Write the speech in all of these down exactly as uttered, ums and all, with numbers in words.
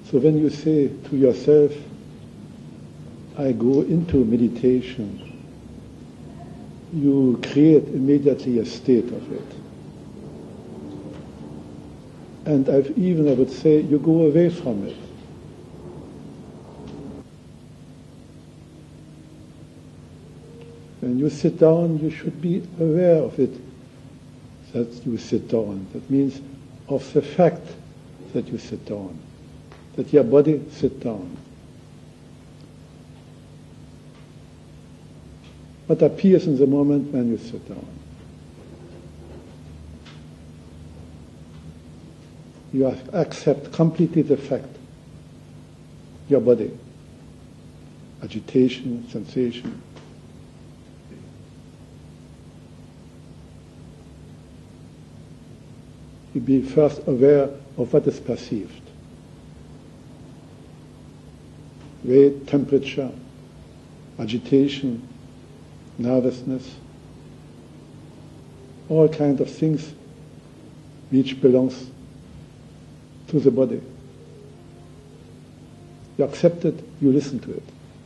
So when you say to yourself, I go into meditation, you create immediately a state of it. And I've even, I would say, you go away from it. When you sit down, you should be aware of it, that you sit down. That means of the fact that you sit down, that your body sit down. What appears in the moment when you sit down. You accept completely the fact, your body, agitation, sensation. You be first aware of what is perceived. Weight, temperature, agitation, nervousness, all kinds of things which belongs to the body. You accept it, you listen to it.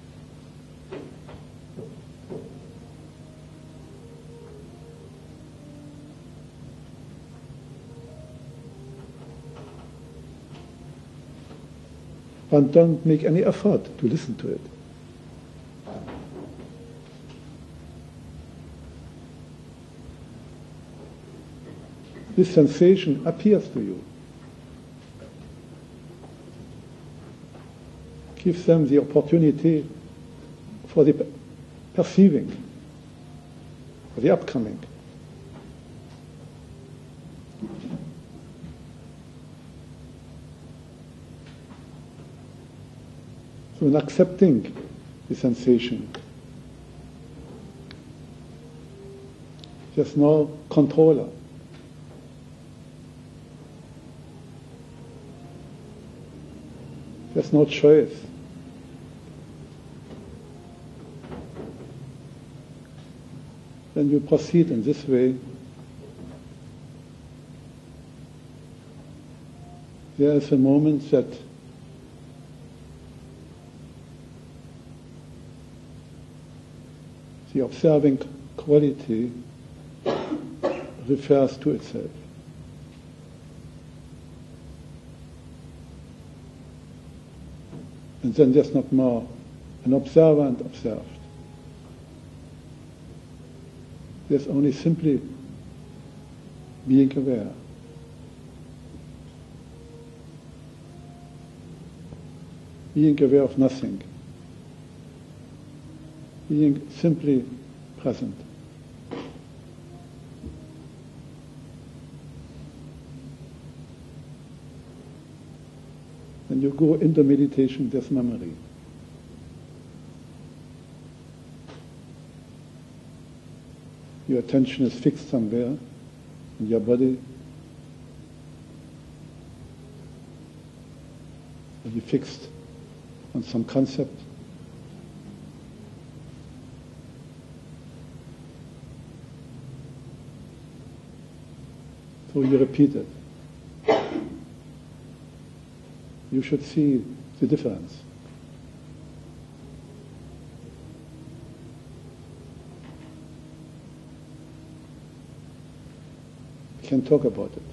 But don't make any effort to listen to it. This sensation appears to you. Give them the opportunity for the perceiving, for the upcoming. So in accepting the sensation, there's no controller. There's no choice. When you proceed in this way, there is a moment that the observing quality refers to itself. And then there's not more an observer and observed. There's only simply being aware. Being aware of nothing. Being simply present. When you go into meditation, there's memory. Your attention is fixed somewhere in your body. Or you're fixed on some concept. So you repeat it. You should see the difference. We can talk about it.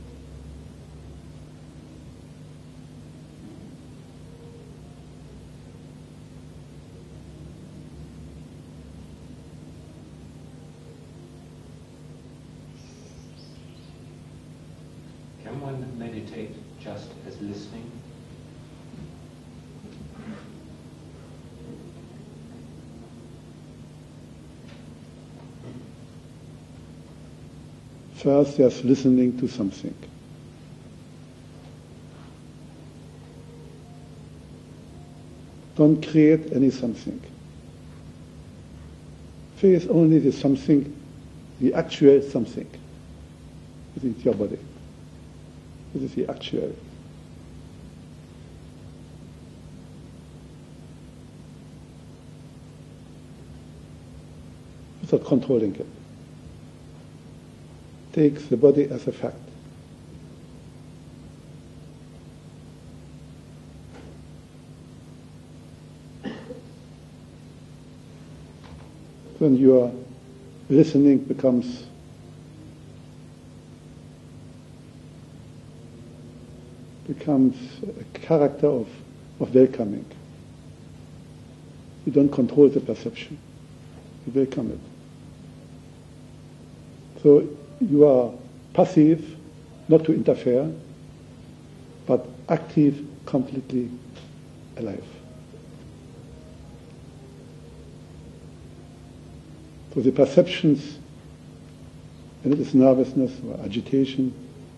Can one meditate just as listening? First, there's listening to something. Don't create any something. Face only the something, the actual something. It is your body. It is the actual. Without controlling it. Take the body as a fact. Then your listening becomes becomes a character of, of welcoming. You don't control the perception. You welcome it. So you are passive, not to interfere, but active, completely alive. So the perceptions, and it is nervousness or agitation,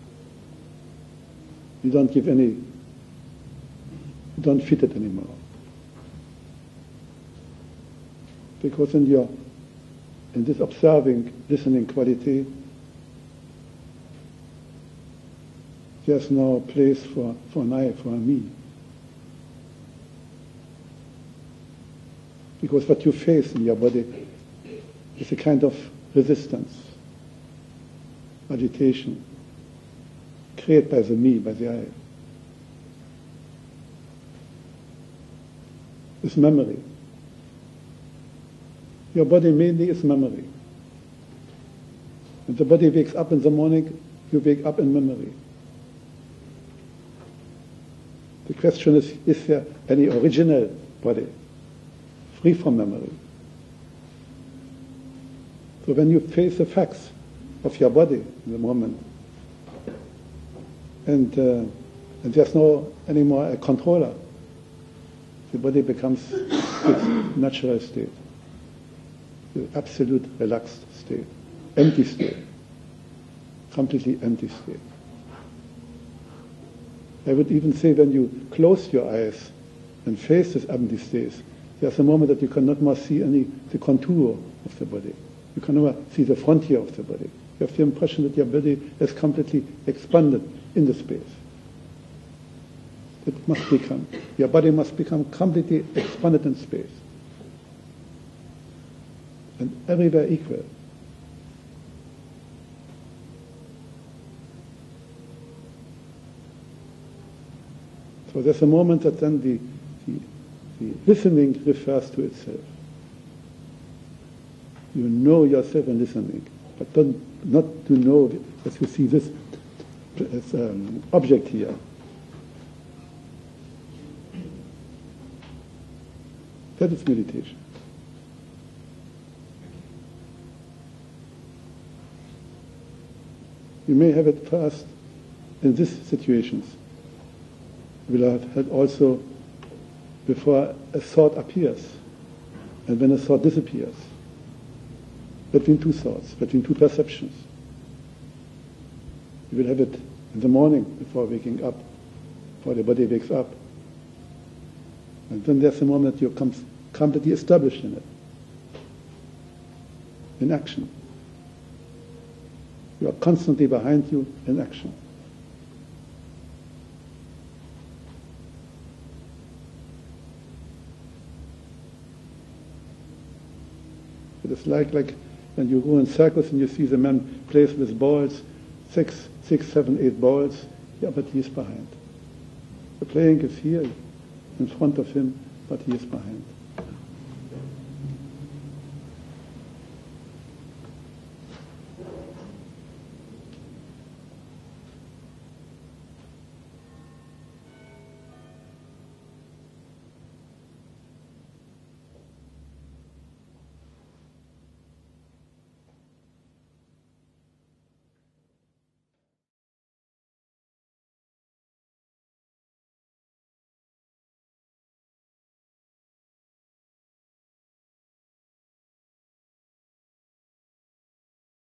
you don't give any, you don't fit it anymore. Because in your, in this observing, listening quality, there's no place for, for an I, for a me. Because what you face in your body is a kind of resistance, agitation, created by the me, by the I. It's memory. Your body mainly is memory. When the body wakes up in the morning, you wake up in memory. The question is, is there any original body, free from memory? So when you face the facts of your body in the moment, and, uh, and there's no anymore a controller, the body becomes its natural state, the absolute relaxed state, empty state, completely empty state. I would even say when you close your eyes and face this empty state, there's a moment that you cannot more see any the contour of the body. You cannot see the frontier of the body. You have the impression that your body is completely expanded in the space. It must become, your body must become completely expanded in space. And everywhere equal. So there's a moment that then the, the, the listening refers to itself. You know yourself in listening, but don't, not to know, as you see this as, um, object here. That is meditation. You may have it first in these situations. You will have had also before a thought appears, and when a thought disappears, between two thoughts, between two perceptions. You will have it in the morning before waking up, before the body wakes up. And then there's a moment you come completely established in it, in action. You are constantly behind you in action. It is like, like when you go in circus and you see the man plays with balls, six, six, seven, eight balls, yeah, but he is behind. The playing is here in front of him, but he is behind.